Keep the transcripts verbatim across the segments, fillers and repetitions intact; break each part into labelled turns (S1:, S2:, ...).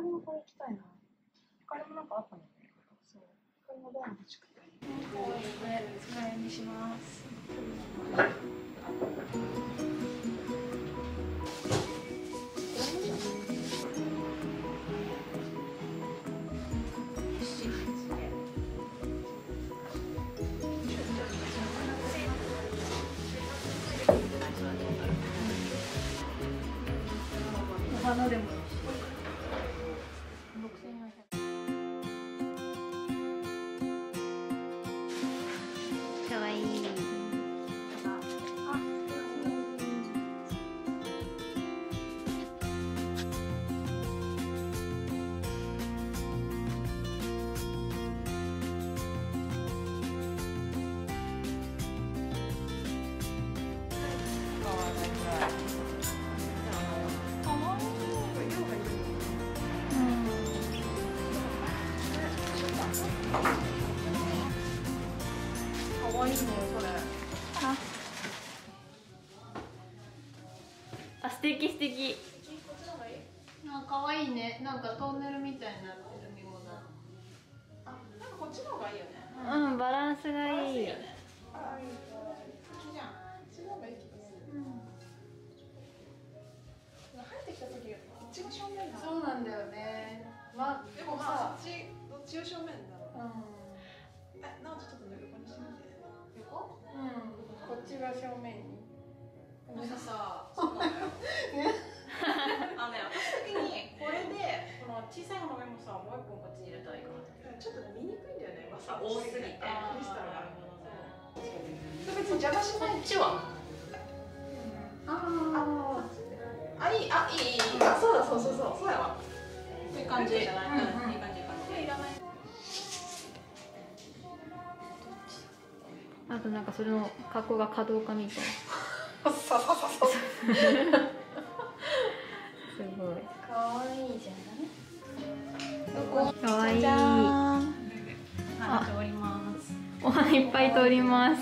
S1: 光もこれ行きたいな。光もなんかあったもんね。そう。光もどう欲しくて。これ使いにします。お花でもいいし。ろくせんよんひゃく。
S2: かわいい。
S1: かわいいね、それ。
S2: あ、あ、素敵素敵。
S1: なんか可愛いね。なんかトンネルみたいになってる見物。あ、なんかこっちの方がいいよね。
S2: うん、バランスがいい。
S1: いいよね。あ、いい。好きじゃん。こっちの方がいい気がする。うん。入ってきた時、こっちが正面だ。そうなんだよね。ま、でもまあ、そっち、どっちが正面だろう。うん。え、なんかちょっと横にしてみて。横？うん。こっちが正面に。なんかさ、そうだよ。あのね、私的にこれでこの小さい花芽もさ、もう一本こっちに入れたらいいかなって。ちょっとね、見にくいんだよね。まさ多すぎて。クリスタルが。別に邪魔しない。こっちは。ああ。あ、いい、あ、いい、いい。あ、そうだ、そうそうそう、そうやわ。いい感じ。いい感じ、いい感じ。いらない。
S2: あとなんかそれの格好が可動化みたいな。
S1: そうそうそうそう。
S2: すごい。
S1: 可愛いじゃ
S2: ない？可愛い。
S1: 花通ります。
S2: お花いっぱい通ります。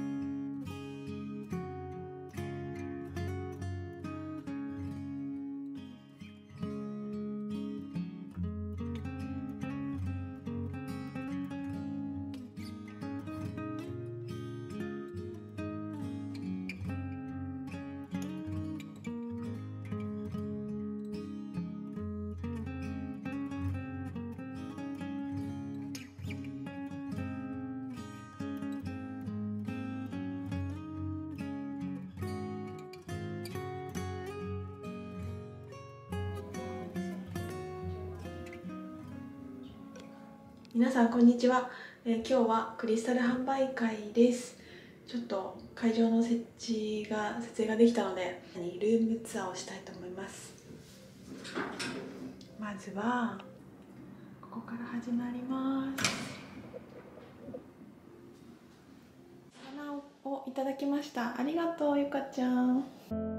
S3: 皆さんこんにちは、えー、今日はクリスタル販売会です。ちょっと会場の設置が設営ができたのでルームツアーをしたいと思います。まずはここから始まります。花をいただきました。ありがとうゆかちゃん。